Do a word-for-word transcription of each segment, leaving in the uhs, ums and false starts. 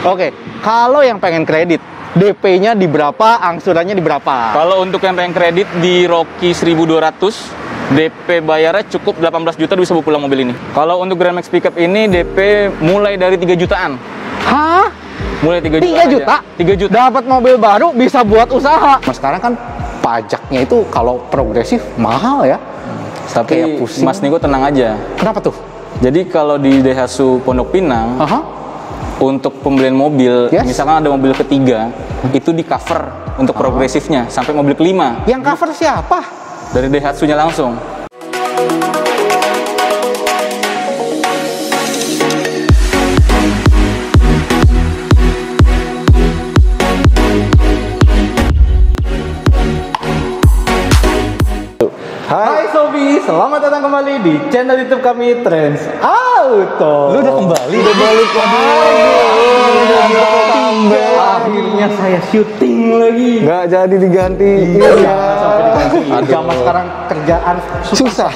Oke, kalau yang pengen kredit, D P-nya di berapa, angsurannya di berapa? Kalau untuk yang pengen kredit di Rocky seribu dua ratus, D P bayarnya cukup delapan belas juta bisa bawa pulang mobil ini. Kalau untuk Grand Max Pickup ini D P mulai dari tiga jutaan. Hah? Mulai tiga juta. tiga juta? tiga juta. Dapat mobil baru bisa buat usaha. Mas sekarang kan pajaknya itu kalau progresif mahal ya. Tapi Kayak pusing. Mas Niko tenang aja. Kenapa tuh? Jadi kalau di Daihatsu Pondok Pinang, Aha. untuk pembelian mobil, Yes. misalkan ada mobil ketiga, itu di cover untuk progresifnya sampai mobil kelima. Yang cover siapa? Dari Daihatsu-nya langsung. Hai Sobi, selamat datang kembali di channel YouTube kami Trends Auto. Lu udah kembali? Udah balik lagi. Akhirnya saya syuting lagi. Nggak jadi diganti. Iya, Iya. sampai diganti. Zaman sekarang kerjaan susah.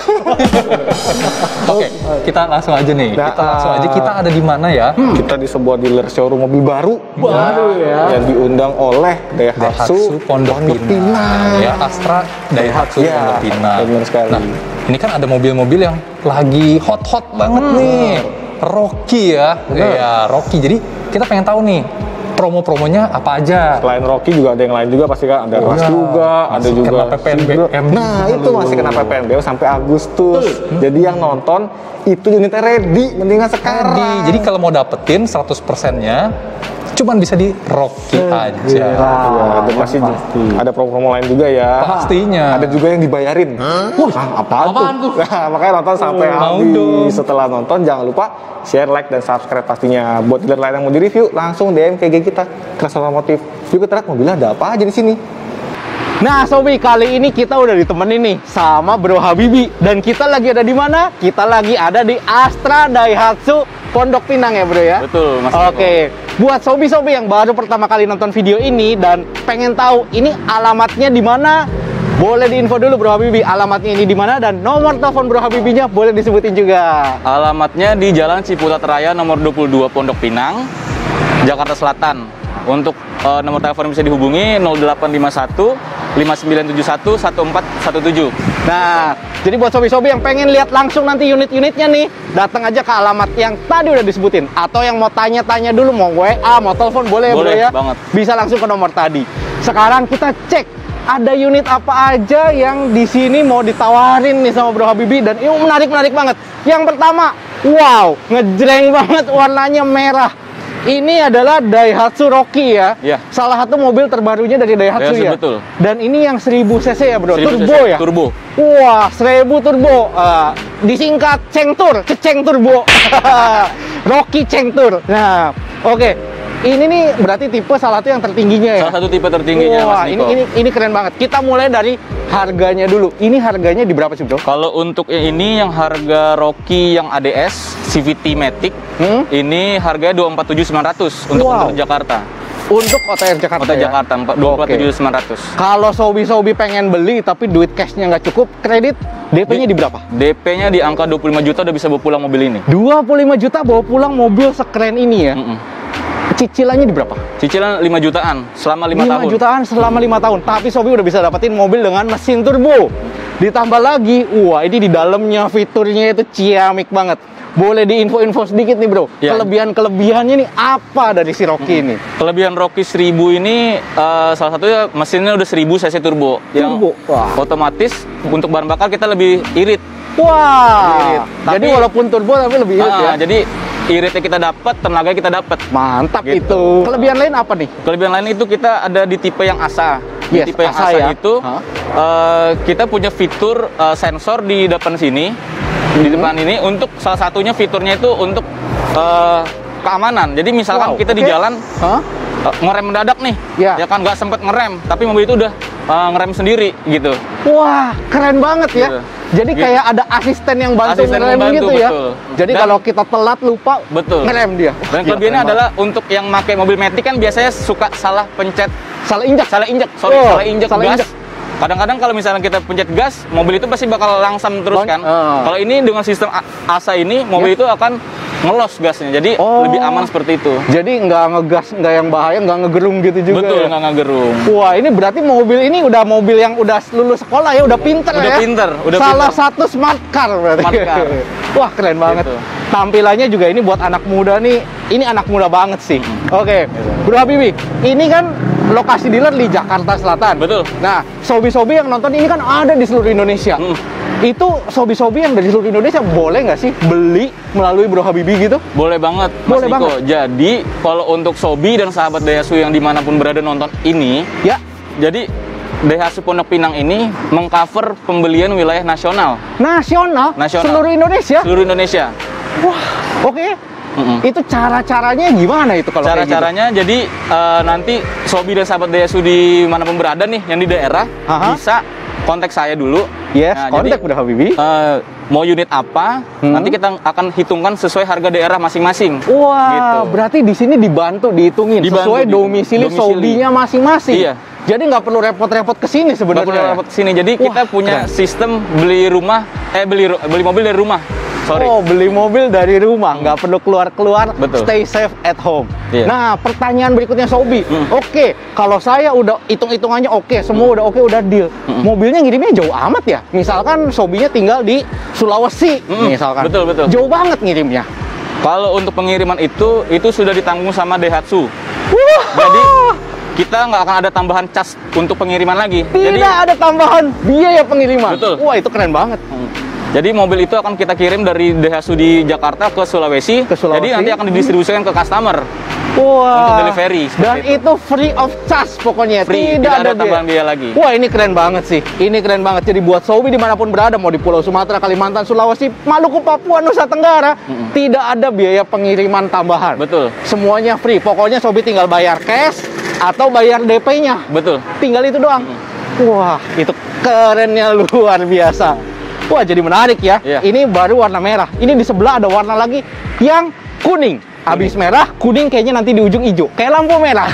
Oke, kita langsung aja nih. Nah, Kita langsung aja. Kita ada di mana ya? Kita di sebuah dealer showroom mobil baru. Baru ya. Yang diundang oleh Daihatsu Pondok Pinang. Ya, Astra Daihatsu Iya, Pondok Pinang. benar sekali. Nah, ini kan ada mobil-mobil yang lagi hot-hot banget nih. Rocky ya. Iya, Rocky. Jadi kita pengen tahu nih promo-promonya apa aja. Selain Rocky juga ada yang lain juga pasti kan. Ada Oh, Ras iya. juga, ada Masih juga kena P P N B M. Nah, itu masih kena P P N B M sampai Agustus. Jadi yang nonton itu unitnya ready, mendingan sekarang. Jadi, jadi kalau mau dapetin seratus persennya cuman bisa di Rocky aja. Ya, dan masih ada promo-promo lain juga ya. Pastinya. Ada juga yang dibayarin. Wah, apaan, apaan tuh? Nah, makanya nonton sampai Mau habis. dong. Setelah nonton jangan lupa share, like, dan subscribe pastinya. Buat dealer lain yang mau di-review, langsung D M K G kita. Trans Otomotif. Yuk kita lihat mobilnya ada apa aja di sini. Nah Sobi, kali ini kita udah ditemenin nih sama Bro Habibi. Dan kita lagi ada di mana? Kita lagi ada di Astra Daihatsu Pondok Pinang ya Bro ya? Betul, Mas. Oke, buat Sobi-Sobi yang baru pertama kali nonton video ini dan pengen tahu ini alamatnya di mana, boleh diinfo dulu Bro Habibi, alamatnya ini di mana dan nomor telepon Bro Habibinya boleh disebutin juga. Alamatnya di Jalan Ciputat Raya nomor dua puluh dua Pondok Pinang, Jakarta Selatan. Untuk uh, nomor telepon bisa dihubungi nol delapan lima satu lima sembilan tujuh satu satu empat satu tujuh. Nah, jadi buat sobi-sobi yang pengen lihat langsung nanti unit-unitnya nih, datang aja ke alamat yang tadi udah disebutin. Atau yang mau tanya-tanya dulu, mau W A, mau telepon, boleh, Boleh ya bro ya? banget. Bisa langsung ke nomor tadi. Sekarang kita cek ada unit apa aja yang di sini mau ditawarin nih sama Bro Habibi, dan ini menarik-menarik banget. Yang pertama, wow, ngejreng banget warnanya merah. Ini adalah Daihatsu Rocky ya. Iya. Salah satu mobil terbarunya dari Daihatsu Daihatsu, ya. betul. Dan ini yang seribu cc ya bro, seribu turbo cc, ya. Turbo. Wah, seribu turbo. Uh, disingkat Cengtur, Ceceng Turbo. Rocky Cengtur. Nah, oke. Ini nih berarti tipe salah satu yang tertingginya ya. Salah satu tipe tertingginya Wah, Mas ini Niko. ini ini keren banget. Kita mulai dari harganya dulu. Ini harganya di berapa sih, Bro? Kalau untuk yang ini yang harga Rocky yang A D S C V T Matic, Hmm? ini harganya dua puluh empat tujuh sembilan ratus untuk Wow. untuk Jakarta. Untuk O T R Jakarta. Kota ya? Jakarta dua puluh empat tujuh sembilan ratus. Kalau sobi-sobi pengen beli tapi duit cashnya nggak cukup, kredit D P-nya di berapa? D P-nya di angka dua puluh lima juta udah bisa bawa pulang mobil ini. dua puluh lima juta bawa pulang mobil sekeren ini ya. Mm-mm. Cicilannya di berapa? Cicilan lima jutaan selama lima tahun. jutaan selama lima tahun. Tapi Sobi udah bisa dapetin mobil dengan mesin turbo. Ditambah lagi, wah ini di dalamnya fiturnya itu ciamik banget. Boleh diinfo-info sedikit nih bro, Ya. kelebihan-kelebihannya nih apa dari si Rocky ini? Kelebihan Rocky seribu ini eh, salah satunya mesinnya udah seribu cc turbo. Yang Turbo, wah. otomatis untuk bahan bakar kita lebih irit. Wah, Irit. jadi Tapi- walaupun turbo tapi lebih irit ya? Ah, Jadi iritnya kita dapat, tenaga kita dapat. Mantap Gitu. itu. Kelebihan lain apa nih? Kelebihan lain itu kita ada di tipe yang Asa. Di Yes, tipe yang Asa Asa ya. itu Hah? eh, kita punya fitur eh, sensor di depan sini, di depan ini untuk salah satunya fiturnya itu untuk eh, keamanan. Jadi misalkan Wow, kita di oke. jalan Hah? eh, ngerem mendadak nih, Ya. ya kan nggak sempet ngerem, tapi mobil itu udah eh, ngerem sendiri gitu. Wah, keren banget ya. Gitu. Jadi Gitu. kayak ada asisten yang bantu Asisten ngerem membantu, gitu ya. betul. Jadi Dan- kalau kita telat lupa, Betul. ngerem dia. Wah, Dan gila, kelebihannya keren adalah untuk yang pakai mobil Matic kan biasanya suka salah pencet, banget. salah injak. salah injek, sorry, Oh, salah injek salah gas. injek. Kadang-kadang kalau misalnya kita pencet gas, mobil itu pasti bakal langsam terus Bang, kan. ah. Kalau ini dengan sistem A- Asa ini, mobil Ya. itu akan ngelos gasnya. Jadi Oh. lebih aman seperti itu. Jadi nggak ngegas, nggak yang bahaya, nggak ngegerung gitu juga. Betul, ya? nggak ngegerung. Wah, ini berarti mobil ini udah mobil yang udah lulus sekolah ya, udah pinter Udah ya. pinter, udah Salah pinter. satu smart car berarti. Smart car. Wah, keren banget. Gitu. Tampilannya juga ini buat anak muda nih. Ini anak muda banget sih. Hmm. Oke, Bro Habibie, ini kan lokasi dealer di Jakarta Selatan. Betul. Nah, sobi-sobi yang nonton ini kan ada di seluruh Indonesia. Hmm. Itu sobi-sobi yang dari seluruh Indonesia boleh nggak sih beli melalui Bro Habibie gitu? Boleh banget, Mas Boleh Niko. banget. Jadi kalau untuk Sobi dan sahabat Daihatsu yang dimanapun berada nonton ini, Ya. jadi Daihatsu Pondok Pinang ini mengcover pembelian wilayah nasional, Nasional, Nasional. seluruh Indonesia. seluruh Indonesia. Wah, oke. Mm-mm. Itu cara-caranya gimana itu kalau kayak gitu? Cara-caranya jadi eh, nanti Sobi dan sahabat Daihatsu dimanapun berada nih yang di daerah Aha. bisa kontak saya dulu. Yes, Nah, kontak jadi, Bro Habibie. eh, mau unit apa? Hmm. Nanti kita akan hitungkan sesuai harga daerah masing-masing. Wah, gitu. berarti di sini dibantu, dihitungin Dibantu, sesuai dihitung. domisili Domisili. sobinya masing-masing. Iya. Jadi nggak perlu repot-repot ke sini Nggak sebenarnya. perlu lewat sini. Jadi Wah, kita punya keren. sistem beli rumah, eh beli ru- beli mobil dari rumah. Sorry. Oh, beli mobil dari rumah, nggak perlu keluar-keluar, Betul. stay safe at home. Iya. Nah, pertanyaan berikutnya Sobi. Hmm. Oke, kalau saya udah hitung-hitungannya oke, semua udah oke, udah deal. Hmm. Mobilnya ngirimnya jauh amat ya? Misalkan Sobinya tinggal di Sulawesi, Hmm, misalkan. betul, betul. Jauh banget ngirimnya. Kalau untuk pengiriman itu, itu sudah ditanggung sama Daihatsu. Wah, Jadi kita nggak akan ada tambahan cas untuk pengiriman lagi. tidak Jadi, ada tambahan biaya pengiriman. Betul. Wah, itu keren banget. Hmm. Jadi mobil itu akan kita kirim dari Daihatsu di Jakarta ke Sulawesi. Ke Sulawesi. Jadi nanti akan didistribusikan ke customer. Wah. Untuk delivery, seperti Dan itu. itu free of charge pokoknya. Free, Tidak, tidak ada biaya. tambahan biaya lagi. Wah, ini keren banget sih. Ini keren banget. Jadi buat Sobi dimanapun berada, mau di Pulau Sumatera, Kalimantan, Sulawesi, Maluku, Papua, Nusa Tenggara, Mm-mm. tidak ada biaya pengiriman tambahan. Betul, Semuanya free. Pokoknya Sobi tinggal bayar cash atau bayar D P-nya. betul. Tinggal itu doang. Wah, itu kerennya luar biasa. Wah, jadi menarik ya. Iya. Ini baru warna merah. Ini di sebelah ada warna lagi yang kuning. Habis merah, kuning kayaknya nanti di ujung hijau. Kayak lampu merah.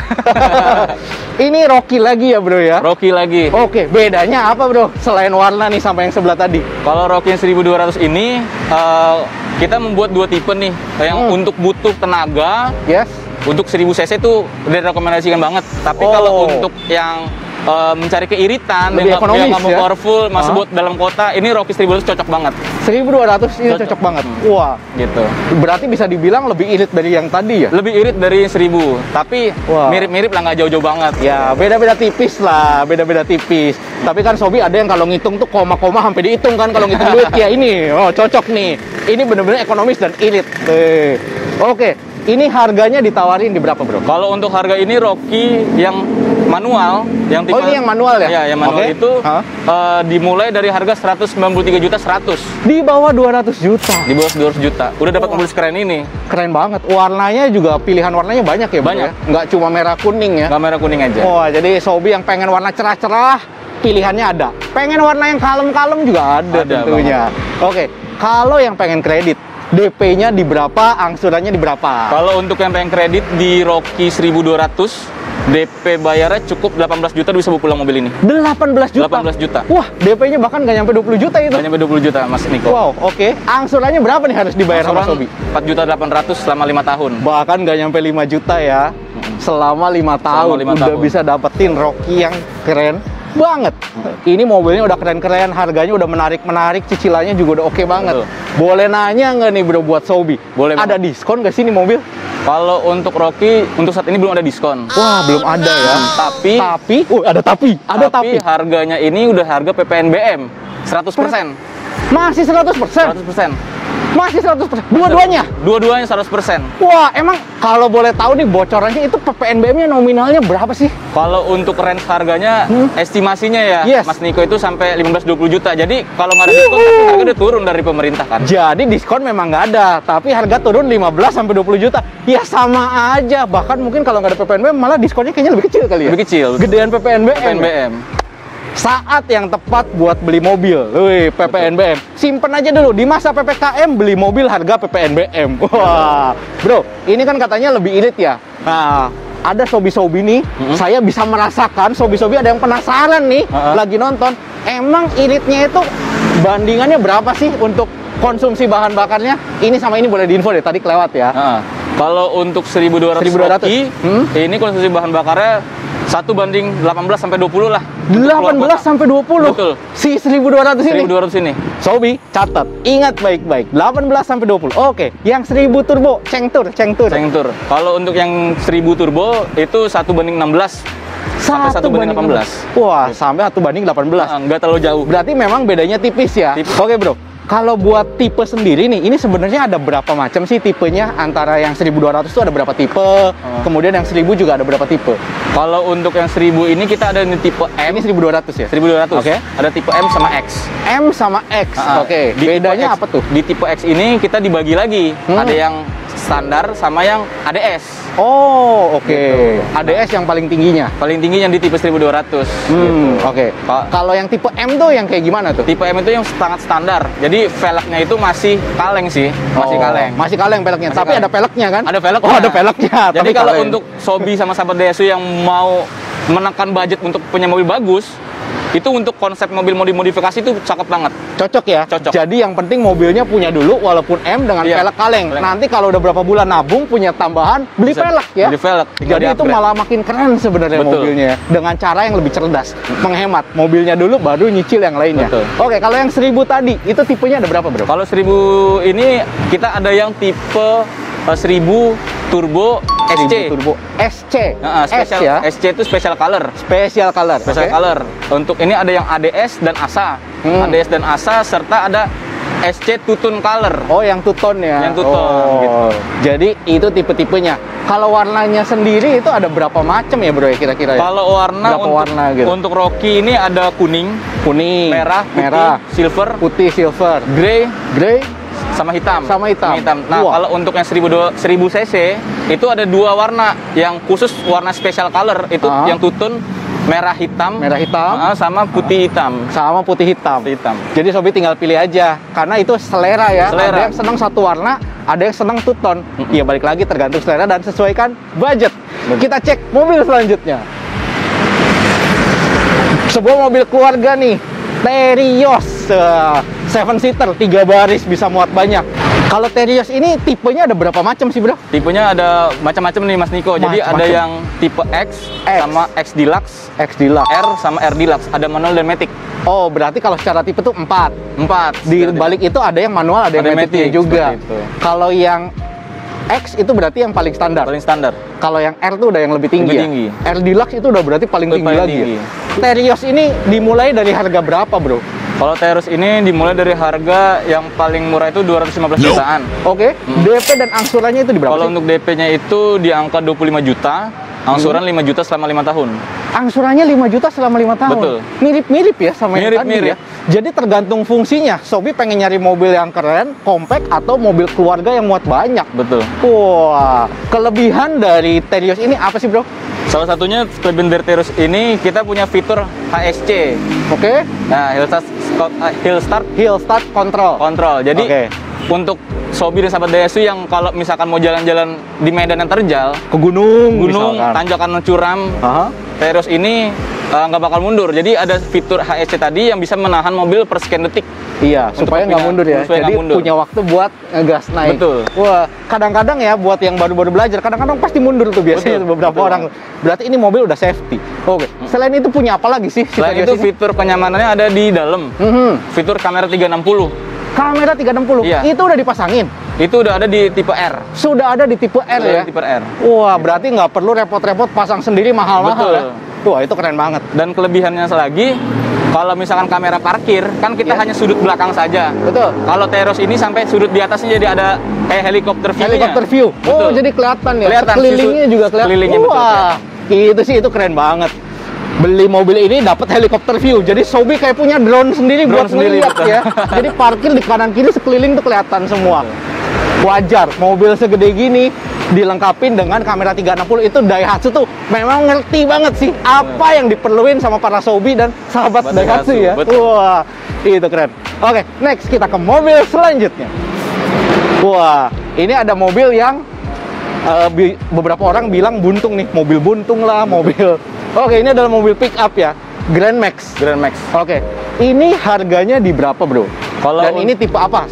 Ini Rocky lagi ya, Bro ya? Rocky lagi. Oke, bedanya apa, Bro? Selain warna nih sama yang sebelah tadi. Kalau Rocky seribu dua ratus ini eh, kita membuat dua tipe nih. Yang Hmm. untuk butuh tenaga, Yes. untuk seribu cc itu direkomendasikan banget. Tapi Oh. kalau untuk yang eh, mencari keiritan, Lebih yang nggak- ekonomis yang nggak mau ya? powerful, masih Ah. buat dalam kota, ini Rocky seribu dua ratus cocok banget. seribu dua ratus ini Cocok. cocok banget. Hmm. Wah, Gitu. berarti bisa dibilang lebih irit dari yang tadi ya? Lebih irit dari seribu, tapi Wah. mirip-mirip lah, nggak jauh-jauh banget. Ya, beda-beda tipis lah, beda-beda tipis. Tapi kan Sobi ada yang kalau ngitung tuh koma-koma sampai dihitung kan kalau ngitung duit ya ini. Oh, cocok nih. Ini bener-bener ekonomis dan irit. Eh. Oke, ini harganya ditawarin di berapa, Bro? Kalau untuk harga ini Rocky yang manual, yang tipe Oh, ini yang manual ya? Iya, yang manual Oke. itu Hah? eh, dimulai dari harga seratus sembilan puluh tiga juta seratus. Di bawah dua ratus juta. Di bawah dua ratus juta. Udah dapat Wah. mobil sekeren ini. Keren banget. Warnanya juga pilihan warnanya banyak ya, Bro, Banyak. ya? Nggak cuma merah kuning ya. Nggak merah kuning aja. Wah, jadi Sobi yang pengen warna cerah-cerah, pilihannya ada. Pengen warna yang kalem-kalem juga ada, Ada tentunya. Oke, kalau yang pengen kredit, D P-nya di berapa, angsurannya di berapa? Kalau untuk yang pengen kredit di Rocky seribu dua ratus, D P bayarnya cukup delapan belas juta, udah bisa bawa pulang mobil ini. delapan belas juta. delapan belas juta. Wah, D P-nya bahkan nggak nyampe dua puluh juta itu. Hanya dua puluh juta, Mas Niko. Wow, oke. Angsurannya berapa nih harus dibayar sama Sobi? empat juta delapan ratus selama lima tahun. Bahkan nggak nyampe lima juta ya. Selama lima tahun lima udah tahun. bisa dapetin Rocky yang keren banget. Ini mobilnya udah keren-keren, harganya udah menarik-menarik, cicilannya juga udah oke banget. Betul. Boleh nanya nggak nih, Bro, buat Sobi? Boleh Ada banget. diskon nggak sih nih mobil? Kalau untuk Rocky, untuk saat ini belum ada diskon. Wah, belum ada ya. Tapi, Tapi, oh ada tapi, ada tapi. tapi harganya ini udah harga P P N B M seratus persen. Masih seratus persen. seratus persen. Masih seratus persen. Dua-duanya. Dua-duanya seratus persen. Wah, emang kalau boleh tahu nih bocorannya itu P P N B M-nya nominalnya berapa sih? Kalau untuk range harganya, Hmm. estimasinya ya, Yes. Mas Niko itu sampai lima belas sampai dua puluh juta. Jadi kalau nggak ada diskon, tapi harga udah turun dari pemerintah kan. Jadi diskon memang nggak ada, tapi harga turun lima belas sampai dua puluh juta. Ya sama aja. Bahkan mungkin kalau nggak ada P P N B M malah diskonnya kayaknya lebih kecil kali ya. Lebih kecil. Gedean P P N B M. P P N B M. Saat yang tepat buat beli mobil. Wih, P P N B M. Simpen aja dulu di masa P P K M beli mobil harga P P N B M. Wah. Bro, ini kan katanya lebih irit ya. Nah, ada sobi-sobi nih, Mm-hmm. saya bisa merasakan sobi-sobi ada yang penasaran nih Uh-uh. lagi nonton. Emang iritnya itu bandingannya berapa sih untuk konsumsi bahan bakarnya ini sama ini boleh diinfo deh, tadi kelewat ya. Nah, kalau untuk seribu dua ratus seribu dua ratus. Rocky, Hmm? ini konsumsi bahan bakarnya satu banding delapan belas sampai dua puluh lah. delapan belas sampai dua puluh. Betul. Si seribu dua ratus ini. seribu dua ratus ini. Sobi, catat. Ingat baik-baik. delapan belas sampai dua puluh. Oke, yang seribu turbo, Cengtur, Cengtur. Cengtur. Kalau untuk yang seribu turbo itu satu banding enam belas sampai satu banding delapan belas. Wah, sampai satu banding delapan belas. Nah, nggak terlalu jauh. Berarti memang bedanya tipis ya. Tipis. Oke, Bro. Kalau buat tipe sendiri nih, ini sebenarnya ada berapa macam sih tipenya? Antara yang seribu dua ratus itu ada berapa tipe? Kemudian yang seribu juga ada berapa tipe? Kalau untuk yang seribu ini kita ada di tipe M. Ini seribu dua ratus ya? seribu dua ratus. Oke. Ada tipe M sama X. M sama X. Ah, Oke. di tipe Bedanya X- apa tuh? Di tipe X ini kita dibagi lagi. Hmm. Ada yang standar sama yang A D S. Oh, oke. Gitu. A D S yang paling tingginya. Paling tinggi yang di tipe seribu dua ratus. Hmm, oke. Ka- Kalau yang tipe M tuh yang kayak gimana tuh? Tipe M itu yang sangat standar. Jadi velgnya itu masih kaleng sih, masih Oh, kaleng. Masih kaleng peleknya. Masih Tapi kaleng. ada peleknya kan? Ada velgnya. Oh, ada peleknya. Jadi tapi kalau kaleng. untuk Sobi sama sahabat D S U yang mau menekan budget untuk punya mobil bagus, itu untuk konsep mobil modifikasi itu cakep banget. cocok ya. Cocok. Jadi yang penting mobilnya punya dulu walaupun M dengan Iya, pelek kaleng. kaleng. Nanti kalau udah berapa bulan nabung punya tambahan beli Bisa pelek ya. beli velg, tinggal Jadi itu di-upgrade. malah makin keren sebenarnya Betul. mobilnya dengan cara yang lebih cerdas, menghemat. Mobilnya dulu baru nyicil yang lainnya. Betul. Oke, kalau yang seribu tadi itu tipenya ada berapa, Bro? Kalau seribu ini kita ada yang tipe eh, seribu turbo S C. Turbo S C. Nah, S special, ya. S C itu special color. Special color. Special Oke. color. Untuk ini ada yang A D S dan A S A. Hmm. A D S dan A S A serta ada S C two-tone color. Oh, yang two-tone ya. Yang two-tone, Oh. gitu. Jadi itu tipe-tipenya. Kalau warnanya sendiri itu ada berapa macam ya, Bro ya kira-kira ya? Kalau warna Berapa untuk, warna gitu? untuk Rocky ini ada kuning, Kuning, merah, putih, merah, silver, putih, silver, grey, grey, sama hitam. Sama hitam. Nah, Wah. kalau untuk yang seribu cc itu ada dua warna yang khusus warna special color itu Ah. yang two-tone merah hitam, merah hitam, ah, sama putih hitam. sama putih hitam. Putih hitam. Jadi Sobi tinggal pilih aja, karena itu selera ya. Selera. Ada yang senang satu warna, ada yang senang two tone. Ya balik lagi tergantung selera dan sesuaikan budget. Kita cek mobil selanjutnya. Sebuah mobil keluarga nih, Terios, uh, seven seater, tiga baris bisa muat banyak. Kalau Terios ini tipenya ada berapa macam sih, Bro? Tipenya ada macam-macam nih Mas Niko. Jadi ada Macam-macam. yang tipe X, X. sama X Deluxe, X Deluxe. R sama R Deluxe, ada manual dan matic. Oh, berarti kalau secara tipe tuh empat. Empat. Di balik itu ada yang manual, ada yang Ada matic matic, juga. seperti itu. Kalau yang X itu berarti yang paling standar. paling standar. Kalau yang R tuh udah yang lebih tinggi Lebih ya? tinggi. R Deluxe itu udah berarti paling Itu tinggi paling lagi tinggi. ya? Terios ini dimulai dari harga berapa, Bro? Kalau Terus ini dimulai dari harga yang paling murah itu dua ratus lima belas jutaan. Oke, D P dan angsurannya itu di berapa Kalau sih? untuk D P-nya itu di angka dua puluh lima juta, angsuran lima juta selama lima tahun. Angsurannya lima juta selama lima tahun. Betul. Mirip-mirip ya sama yang tadi Mirip-mirip. ya. Jadi tergantung fungsinya. Sobi pengen nyari mobil yang keren, compact, atau mobil keluarga yang muat banyak. Betul. Wah, kelebihan dari Terios ini apa sih, Bro? Salah satunya kelebihan dari Terus ini kita punya fitur H S C. Oke, Nah, Hill Start, Hill Start Hill Start Control. Control. Jadi Oke. untuk Sobi dan sahabat D S U yang kalau misalkan mau jalan-jalan di medan yang terjal, Ke gunung, gunung, misalkan. tanjakan curam, Aha. Terus ini eh, nggak bakal mundur. Jadi ada fitur H S C tadi yang bisa menahan mobil per sekian detik. Iya, Untuk supaya nggak punya- mundur ya. supaya Jadi nggak mundur. punya waktu buat ngegas naik. Betul. Wah, kadang-kadang ya buat yang baru-baru belajar, kadang-kadang pasti mundur tuh biasanya Betul, beberapa betul. orang. Berarti ini mobil udah safety. Oke. Selain itu punya apa lagi sih? si Selain Terios itu ini? fitur kenyamanannya ada di dalam. Mhm. Fitur kamera tiga enam puluh. Kamera tiga enam puluh. Iya. Itu udah dipasangin. Itu udah ada di tipe R. Sudah ada di tipe R Udah ya. ada di tipe R. Wah, berarti nggak perlu repot-repot pasang sendiri mahal-mahal Betul. ya. Wah, itu keren banget. Dan kelebihannya lagi, kalau misalkan kamera parkir, kan kita Iya. hanya sudut belakang saja. Betul. Kalau Terus ini sampai sudut di atasnya jadi ada kayak helikopter view-nya. Helikopter view. Oh, Betul. jadi kelihatan ya. Kelihatan, Sekelilingnya susu- juga kelihatan. sekelilingnya betul, Wah, itu sih itu keren banget. Beli mobil ini dapat helikopter view. Jadi Sobi kayak punya drone sendiri Drone buat sendiri, ngeliat betul. ya. Jadi parkir di kanan kiri sekeliling tuh kelihatan semua. Wajar, mobil segede gini dilengkapin dengan kamera tiga enam puluh itu Daihatsu tuh memang ngerti banget sih apa yang diperluin sama para Sobi dan sahabat Buat Daihatsu Daihatsu, ya. betul. Wah, itu keren. Oke, next kita ke mobil selanjutnya. Wah, ini ada mobil yang eh, bi- beberapa orang bilang buntung nih, mobil buntung lah, mobil. Oke, ini adalah mobil pick up ya, Grand Max. Grand Max. Oke, ini harganya di berapa, Bro? Kalau Dan un- ini tipe apa? Sorry.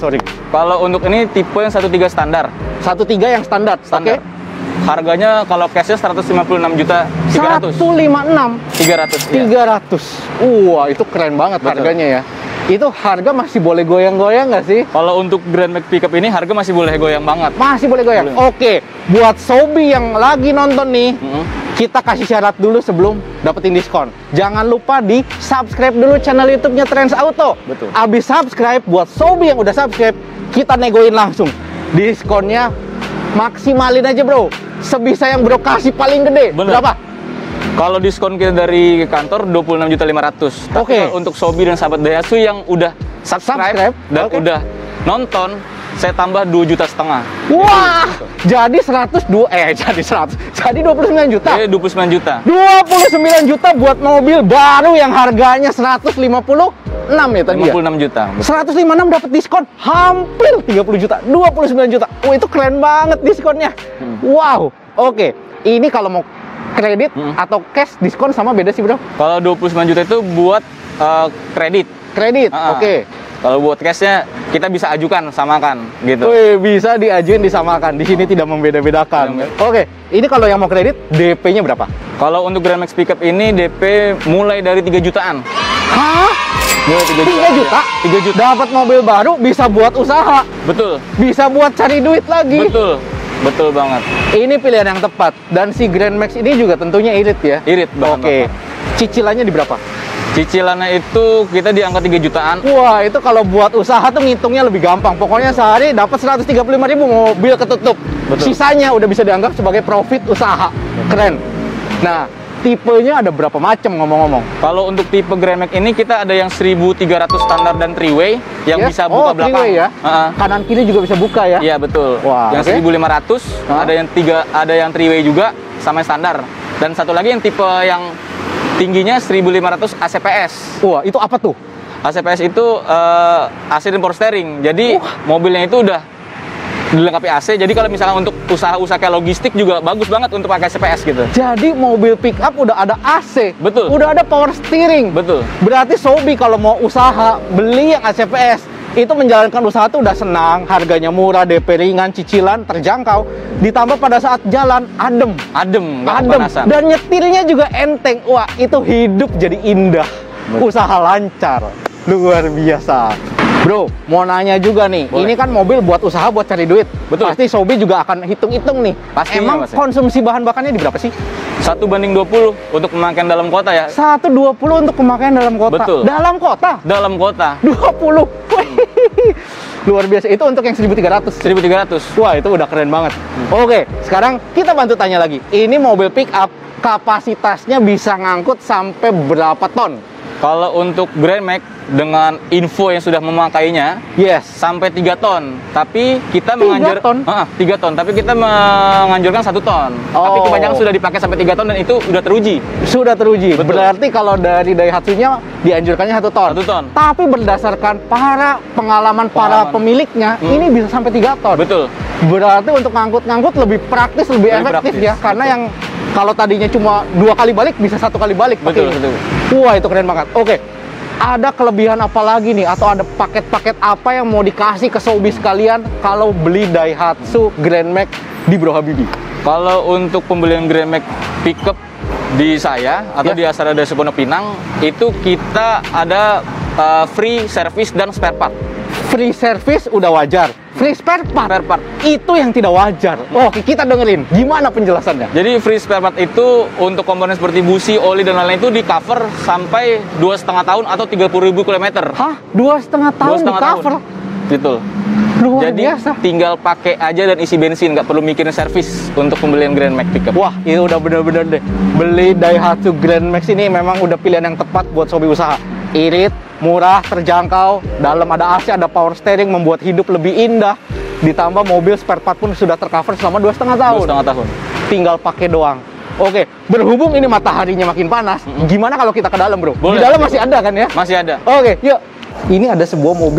Kalau untuk ini tipe yang satu tiga standar. satu tiga yang standar. Standar. Oke. Harganya kalau cashnya seratus lima puluh enam juta tiga ratus. seratus lima puluh enam. tiga ratus. Iya. tiga ratus. Wah, itu keren banget Betul. harganya ya. Itu harga masih boleh goyang-goyang nggak sih? Kalau untuk Grand Max pickup ini harga masih boleh goyang banget. Masih boleh goyang. Boleh. Oke, buat Sobi yang lagi nonton nih, Mm-mm. kita kasih syarat dulu sebelum dapetin diskon. Jangan lupa di subscribe dulu channel YouTube-nya Trends Auto. Betul. Abis subscribe, buat Sobi yang udah subscribe, kita negoin langsung. Diskonnya maksimalin aja bro. Sebisa yang bro kasih paling gede. Bener. Berapa? Kalau diskon kita dari kantor dua puluh enam juta lima ratus. Tapi Oke. kalau untuk Sobi dan sahabat Daihatsu yang udah subscribe, Subscribe, dan oke. udah nonton, saya tambah dua juta setengah. Wah, jadi seratus dua eh jadi seratus. Jadi dua puluh sembilan juta. Jadi dua puluh sembilan juta. dua puluh sembilan juta buat mobil baru yang harganya seratus lima puluh enam ya tadi lima ya. puluh enam juta. Betul. seratus lima puluh enam dapat diskon hampir tiga puluh juta, dua puluh sembilan juta. Wah, itu keren banget diskonnya. Hmm. Wow. Oke, ini kalau mau kredit Hmm. atau cash diskon sama beda sih, Bro? Kalau dua puluh sembilan juta itu buat eh, kredit. Kredit. Ah, ah. Oke. Kalau buat cashnya kita bisa ajukan, samakan gitu. Wih, bisa diajuin disamakan. Di sini tidak membeda-bedakan. Tidak. Oke, ini kalau yang mau kredit D P-nya berapa? Kalau untuk Grand Max Pickup ini D P mulai dari tiga jutaan. Hah? Mulai tiga juta. tiga juta? tiga juta. Dapat mobil baru bisa buat usaha, Betul. bisa buat cari duit lagi. Betul. Betul banget. Ini pilihan yang tepat, dan si Grand Max ini juga tentunya irit ya. Irit bahan Oke. bakar. Cicilannya di berapa? Cicilannya itu kita di angka tiga jutaan. Wah, itu kalau buat usaha tuh ngitungnya lebih gampang. Pokoknya sehari dapat seratus tiga puluh lima ribu, mobil ketutup. Betul. Sisanya udah bisa dianggap sebagai profit usaha. Keren. Nah, tipenya ada berapa macam ngomong-ngomong? Kalau untuk tipe Grand Max ini kita ada yang seribu tiga ratus standar dan three way yang Ya? bisa Oh, buka belakang. three-way ya? Heeh. Kanan kiri juga bisa buka ya? Iya, betul. Wah, yang oke. seribu lima ratus, Hah? ada yang tiga ada yang three way juga sama yang standar. Dan satu lagi yang tipe yang tingginya seribu lima ratus A C P S. Wah, itu apa tuh? A C P S itu eh, A C dan power steering. Jadi mobilnya itu udah dilengkapi A C. Jadi kalau misalnya untuk usaha-usaha kayak logistik juga bagus banget untuk pakai A C P S gitu. Jadi mobil pick up udah ada A C, Betul. udah ada power steering. Betul. Berarti Sobi kalau mau usaha beli yang A C P S itu menjalankan usaha tuh udah senang, harganya murah, D P ringan, cicilan terjangkau, ditambah pada saat jalan adem, Adem, nggak adem, kepanasan. dan nyetirnya juga enteng. Wah, itu hidup jadi indah, Betul. usaha lancar, luar biasa. Bro, mau nanya juga nih, Boleh. ini kan mobil buat usaha, buat cari duit. Betul. Pasti Sobi juga akan hitung-hitung nih. Pastinya, Emang Mas, ya. konsumsi bahan bakarnya di berapa sih? Satu banding dua puluh untuk pemakaian dalam kota ya. seratus dua puluh untuk pemakaian dalam kota. Betul. Dalam kota? Dalam kota dua puluh. Wih, luar biasa. Itu untuk yang seribu tiga ratus. seribu tiga ratus. Wah, itu udah keren banget. Oke, sekarang kita bantu tanya lagi. Ini mobil pick up kapasitasnya bisa ngangkut sampai berapa ton? Kalau untuk Grand Max dengan info yang sudah memakainya Yes. sampai tiga ton. Tapi kita Tiga menganjur ton? Ah, tiga ton, tapi kita menganjurkan satu ton. Tapi Oh. kebanyakan sudah dipakai sampai tiga ton dan itu udah teruji. Sudah teruji. Betul. Berarti kalau dari Daihatsu-nya dianjurkannya satu ton. Satu ton. Tapi berdasarkan para pengalaman, para Pengalaman. pemiliknya, Hmm. ini bisa sampai tiga ton. Betul. Berarti untuk ngangkut-ngangkut lebih praktis, lebih, Lebih efektif praktis, ya. Karena yang kalau tadinya cuma dua kali balik, bisa satu kali balik. Betul, pakai ini. betul. Wah, itu keren banget. Oke, ada kelebihan apa lagi nih? Atau ada paket-paket apa yang mau dikasih ke Sobi sekalian kalau beli Daihatsu Grand Max di Bro Habibie? Kalau untuk pembelian Grand Max pickup di saya atau Ya. di Asara Daihatsu Pondok Pinang itu kita ada uh, free service dan spare part. Free service udah wajar. Free spare part, Spare part. itu yang tidak wajar. Oke, kita dengerin. Gimana penjelasannya? Jadi free spare part itu untuk komponen seperti busi, oli dan lain-lain itu di cover sampai dua setengah tahun atau tiga puluh ribu kilometer. Hah? Dua setengah Dua tahun di setengah cover? Betul. Luar Jadi biasa. tinggal pakai aja dan isi bensin, nggak perlu mikirin servis untuk pembelian Grand Max pickup. Wah, itu udah bener-bener deh. Beli Daihatsu Grand Max ini memang udah pilihan yang tepat buat Sobi usaha. Irit, murah, terjangkau, dalam ada A C, ada power steering, membuat hidup lebih indah. Ditambah mobil spare part pun sudah tercover selama dua setengah tahun. Dua setengah tahun. Tinggal pakai doang. Oke, berhubung ini mataharinya makin panas, gimana kalau kita ke dalam, Bro? Boleh. Di dalam masih ada kan ya? Masih ada. Oke, yuk. Ini ada sebuah mobil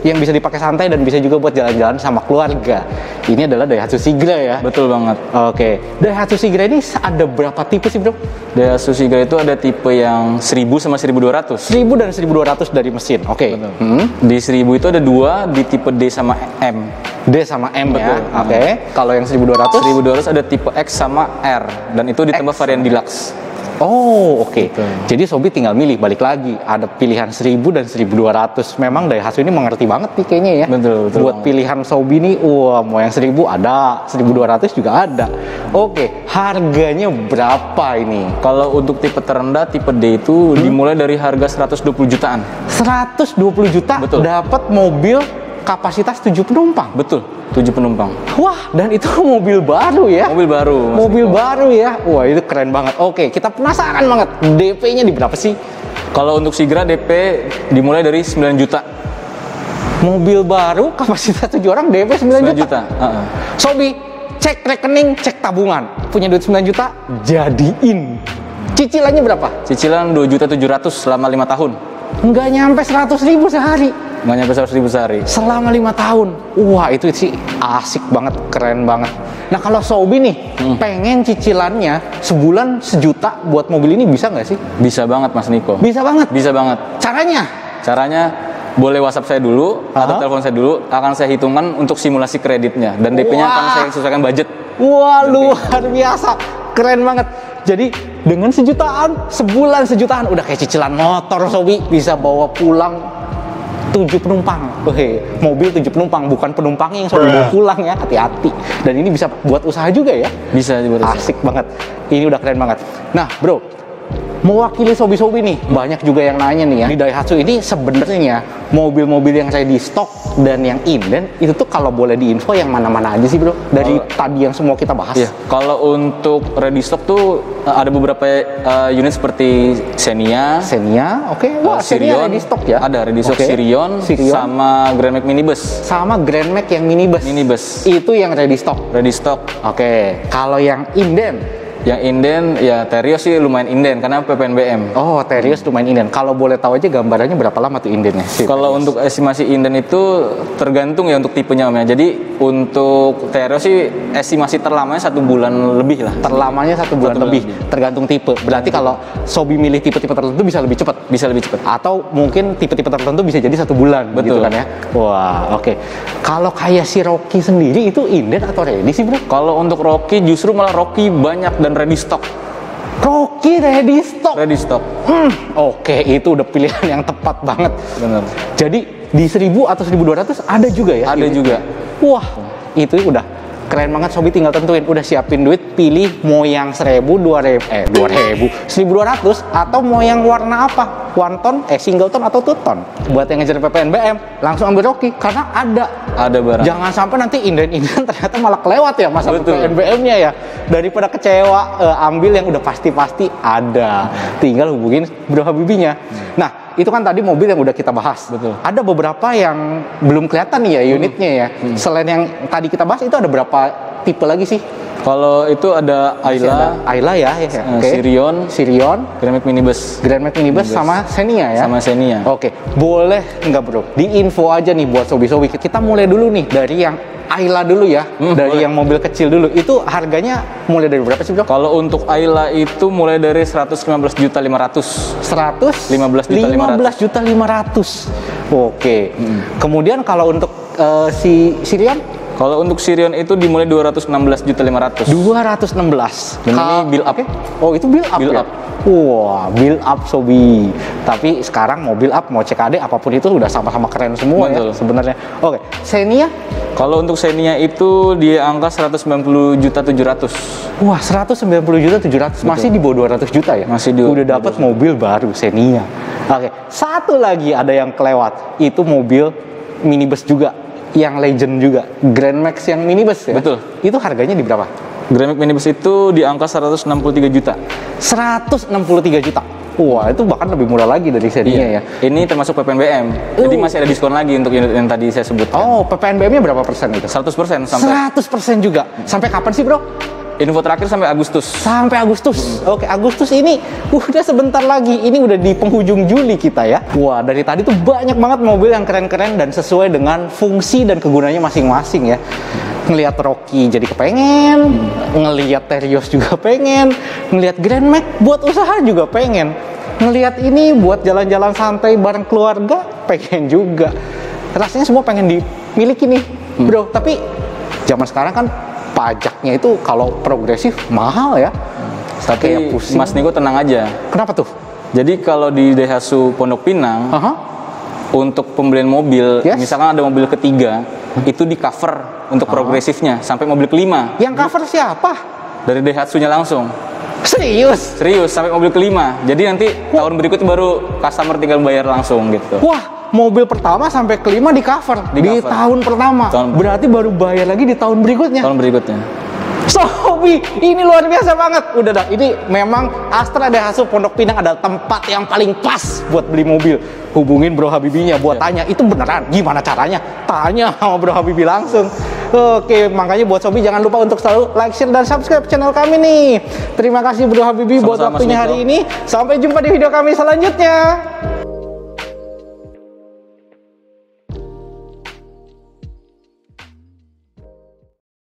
yang bisa dipakai santai dan bisa juga buat jalan-jalan sama keluarga. Ini adalah Daihatsu Sigra ya. Betul banget. Oke, Daihatsu Sigra ini ada berapa tipe sih bro? Daihatsu Sigra itu ada tipe yang seribu sama seribu dua ratus. seribu dan seribu dua ratus dari mesin. Oke. Betul. Hmm. Di seribu itu ada dua, di tipe D sama M. D sama M ya. Betul. Oke. Kalau yang seribu dua ratus? seribu dua ratus ada tipe X sama R, dan itu ditambah X varian sama deluxe. Oh, oke. Betul. Jadi Sobi tinggal milih, balik lagi. Ada pilihan seribu dan seribu dua ratus. Memang Daihatsu ini mengerti banget nih kayaknya ya. Betul, betul Buat banget. pilihan Sobi nih, wah mau yang seribu ada, seribu dua ratus juga ada. Oke, harganya berapa ini? Kalau untuk tipe terendah, tipe D itu dimulai dari harga seratus dua puluh jutaan. seratus dua puluh juta Betul. dapat mobil kapasitas tujuh penumpang. Betul, tujuh penumpang. Wah, dan itu mobil baru ya. Mobil baru. Mas Mobil Niko. baru ya. Wah, itu keren banget. Oke, kita penasaran banget. D P-nya di berapa sih? Kalau untuk Sigra D P dimulai dari sembilan juta. Mobil baru kapasitas tujuh orang D P sembilan sembilan juta. juta. Heeh. Sobi, cek rekening, cek tabungan. Punya duit sembilan juta, jadiin. Cicilannya berapa? Cicilan dua juta tujuh ratus selama lima tahun. Nggak nyampe seratus ribu sehari. Nggak nyampe seratus ribu sehari. Selama lima tahun. Wah, itu sih asik banget, keren banget. Nah, kalau Sobi nih, pengen cicilannya sebulan sejuta buat mobil ini bisa nggak sih? Bisa banget Mas Niko. Bisa banget. Bisa banget. Caranya? Caranya boleh WhatsApp saya dulu atau Aha. telepon saya dulu, akan saya hitungkan untuk simulasi kreditnya, dan D P-nya akan Wah. saya sesuaikan budget. Wah, luar biasa. Keren banget. Jadi dengan sejutaan, sebulan sejutaan udah kayak cicilan motor Sobi, bisa bawa pulang tujuh penumpang. Oke, mobil tujuh penumpang, bukan penumpangnya yang Sobi bawa pulang ya, hati-hati. Dan ini bisa buat usaha juga ya. Bisa dibuat usaha. Asik banget. Ini udah keren banget. Nah, bro, mewakili Sobi-Sobi nih, banyak juga yang nanya nih ya, di Daihatsu ini sebenarnya mobil-mobil yang saya di stok dan yang inden itu tuh kalau boleh diinfo yang mana-mana aja sih bro, dari Kalau- tadi yang semua kita bahas. Iya, kalau untuk ready stock tuh uh, ada beberapa uh, unit seperti Xenia, Xenia, oke, wah uh, Xenia ready stock ya. ada ready stock Oke. Sirion, Sirion. sama Grand Max Minibus. Sama Grand Max yang minibus. Minibus Itu yang ready stock. ready stock. Oke, kalau yang inden, Yang inden ya Terios sih lumayan inden karena P P N B M. oh Terios lumayan inden. Kalau boleh tahu aja gambarannya berapa lama tuh indennya? Si Kalau Terios. untuk estimasi inden itu tergantung ya untuk tipenya Om ya. Jadi untuk Terios sih estimasi terlamanya satu bulan lebih lah. terlamanya satu bulan Satu bulan lebih, lebih. tergantung tipe. Berarti kalau Sobi milih tipe-tipe tertentu bisa lebih cepat. Bisa lebih cepat. Atau mungkin tipe-tipe tertentu bisa jadi satu bulan, gitu Betul. kan ya? Wah, oke. Kalau kayak si Rocky sendiri itu inden atau ready sih bro? Kalau untuk Rocky justru malah Rocky banyak dan ready stock. Rocky ready stock. Ready stock. Hmm, oke, itu udah pilihan yang tepat banget. Bener. Jadi di seribu atau seribu dua ratus ada juga ya? Ada ini? juga. Wah, itu udah keren banget. Sobi tinggal tentuin, udah siapin duit, pilih mau yang seribu, dua ribu, eh dua ribu, seribu dua ratus atau mau yang warna apa? One ton, eh single ton atau two ton? Buat yang ngejar P P N B M, langsung ambil Rocky karena ada. Ada barang. Jangan sampai nanti inden-inden ternyata malah kelewat ya masa P P Betul. N B M-nya ya. Daripada kecewa, eh, ambil yang udah pasti-pasti ada. Tinggal hubungin Bro Habibinya. Nah, itu kan tadi mobil yang udah kita bahas. Betul. Ada beberapa yang belum kelihatan nih ya unitnya ya. Selain yang tadi kita bahas itu ada berapa tipe lagi sih? Kalau itu ada Masih ada Ayla, Ayla ya, ya, ya. eh, Oke. Sirion, Sirion, Grand Max Minibus. Grand Max Minibus sama Xenia ya. Sama Xenia. Oke, boleh nggak bro? Di info aja nih buat sobi-sobi. Kita mulai dulu nih dari yang Ayla dulu ya, Hmm, dari boleh. yang mobil kecil dulu. Itu harganya mulai dari berapa sih bro? Kalau untuk Ayla itu mulai dari seratus lima belas juta lima ratus. seratus lima belas juta lima ratus. lima belas juta lima ratus. Oke. Kemudian kalau untuk eh, si Sirion Kalau untuk Sirion itu dimulai dua ratus enam belas juta lima ratus. dua ratus enam belas. Dan ini Kal- build up. Oke. Oh, itu build up Build ya? up. Wah, build up sobi. Tapi sekarang mau build up, mau C K D apapun itu udah sama-sama keren semua ya Betul. sebenarnya. Oke. Xenia? Kalau untuk Xenia itu dia angka seratus sembilan puluh juta tujuh ratus. Wah, seratus sembilan puluh juta tujuh ratus. Masih di bawah dua ratus juta ya? Masih di- Udah dapat mobil baru Xenia. Oke. Satu lagi ada yang kelewat. Itu mobil minibus juga, yang legend juga, Grand Max yang minibus ya? Betul. Itu harganya di berapa? Grand Max Minibus itu di angka seratus enam puluh tiga juta. seratus enam puluh tiga juta. Wah, itu bahkan lebih murah lagi dari Xenia ya. Ini termasuk P P N B M. Jadi Uh. masih ada diskon lagi untuk unit yang tadi saya sebutkan. Oh, P P N B M-nya berapa persen itu? seratus persen sampai seratus persen juga. Sampai kapan sih, Bro? Info terakhir sampai Agustus. Sampai Agustus. Oke, Agustus ini udah sebentar lagi. Ini udah di penghujung Juli kita ya. Wah, dari tadi tuh banyak banget mobil yang keren-keren dan sesuai dengan fungsi dan kegunaannya masing-masing ya. Ngelihat Rocky jadi kepengen, ngelihat Terios juga pengen, ngelihat Grand Max buat usaha juga pengen, ngelihat ini buat jalan-jalan santai bareng keluarga pengen juga. Rasanya semua pengen dimiliki nih, bro. Tapi zaman sekarang kan pajaknya itu kalau progresif mahal ya. Tapi Kayak pusing. Mas Niko tenang aja. Kenapa tuh? Jadi kalau di Daihatsu Pondok Pinang, Aha. untuk pembelian mobil, Yes. misalkan ada mobil ketiga, itu di cover untuk progresifnya sampai mobil kelima. Yang cover siapa? Dari Daihatsu-nya langsung. Serius? Serius, sampai mobil kelima. Jadi nanti tahun berikutnya baru customer tinggal bayar langsung gitu. Wah, mobil pertama sampai kelima di cover di, Di cover. tahun pertama. Tahun- Berarti baru bayar lagi di tahun berikutnya. Tahun berikutnya. Sobi, ini luar biasa banget. Udah dah, ini memang Astra Daihatsu Pondok Pinang adalah tempat yang paling pas buat beli mobil. Hubungin Bro Habibinya buat tanya, itu beneran gimana caranya? Tanya sama Bro Habibi langsung. Oke, makanya buat Sobi jangan lupa untuk selalu like, share, dan subscribe channel kami nih. Terima kasih Bro Habibi buat Sama-sama, waktunya Mas hari Niko. ini. Sampai jumpa di video kami selanjutnya.